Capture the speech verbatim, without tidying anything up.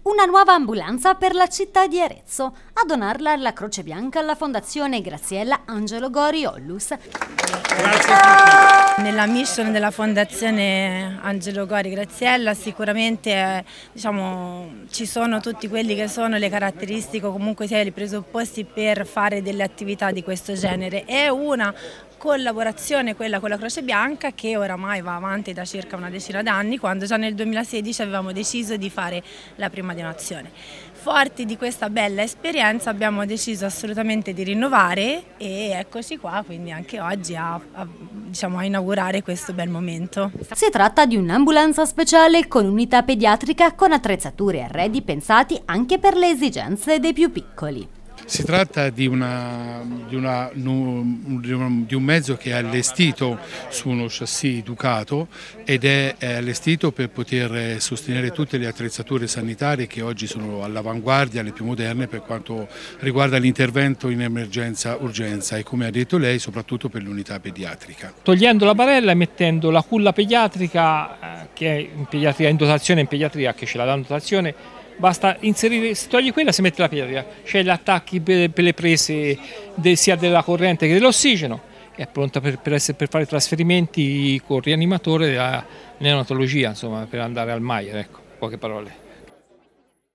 Una nuova ambulanza per la città di Arezzo. A donarla la Croce Bianca alla Fondazione Graziella Angelo Gori Ollus. Grazie. Nella mission della Fondazione Angelo Gori Graziella sicuramente eh, diciamo, ci sono tutti quelli che sono le caratteristiche o comunque sia i presupposti per fare delle attività di questo genere. È una collaborazione quella con la Croce Bianca che oramai va avanti da circa una decina d'anni, quando già nel duemilasedici avevamo deciso di fare la prima donazione. Forti di questa bella esperienza abbiamo deciso assolutamente di rinnovare e eccoci qua quindi anche oggi a, a, diciamo, a inaugurare questo bel momento. Si tratta di un'ambulanza speciale con unità pediatrica con attrezzature e arredi pensati anche per le esigenze dei più piccoli. Si tratta di, una, di, una, di un mezzo che è allestito su uno chassis Ducato ed è allestito per poter sostenere tutte le attrezzature sanitarie che oggi sono all'avanguardia, le più moderne per quanto riguarda l'intervento in emergenza-urgenza e, come ha detto lei, soprattutto per l'unità pediatrica. Togliendo la barella e mettendo la culla pediatrica, eh, che è in, pediatria, in dotazione in pediatria, che ce la dà in dotazione, basta inserire, si toglie quella e si mette la pediatria, c'è gli attacchi per, per le prese de, sia della corrente che dell'ossigeno, è pronta per, per, essere, per fare trasferimenti con rianimatore della neonatologia, insomma, per andare al Maier, ecco, poche parole.